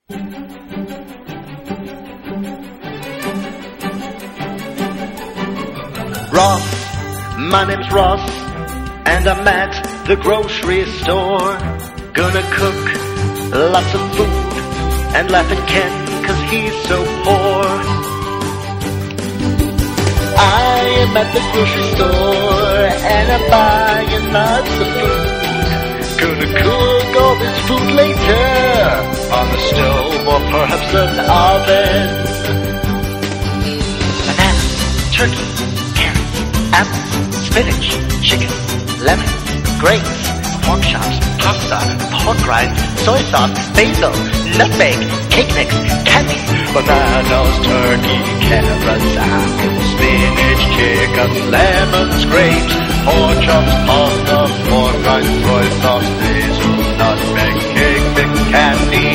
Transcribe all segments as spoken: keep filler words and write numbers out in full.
Ross, my name's Ross, and I'm at the grocery store. Gonna cook lots of food and laugh at Ken, cause he's so poor. I am at the grocery store, and I'm buying lots of food. Gonna cook all this food later, on the stove or perhaps an oven. Banana, turkey, apple, spinach, chicken, lemon, grapes, pork chops, pasta, pork rinds, soy sauce, basil, nutmeg, cake mix, candy, bananas, turkey, carrots, apples, spinach, chicken, lemons, grapes, pork chops, pasta, pork rinds, soy sauce, basil, nutmeg, cake mix, candy.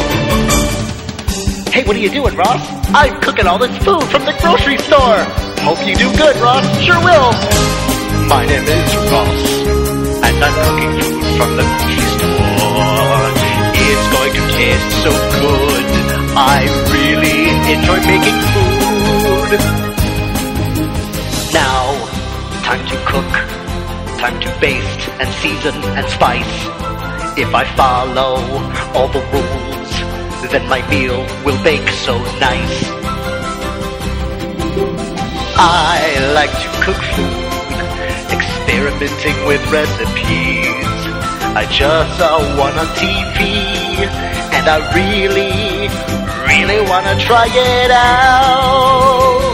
Hey, what are you doing, Ross? I'm cooking all this food from the grocery store. Hope you do good, Ross. Sure will. My name is Ross, and I'm cooking food from the grocery store. It's going to taste so good. I really enjoy making food. Now, time to cook. Time to baste and season and spice. If I follow all the rules, then my meal will bake so nice. I like to cook food, experimenting with recipes. I just saw one on T V, and I really, really wanna try it out.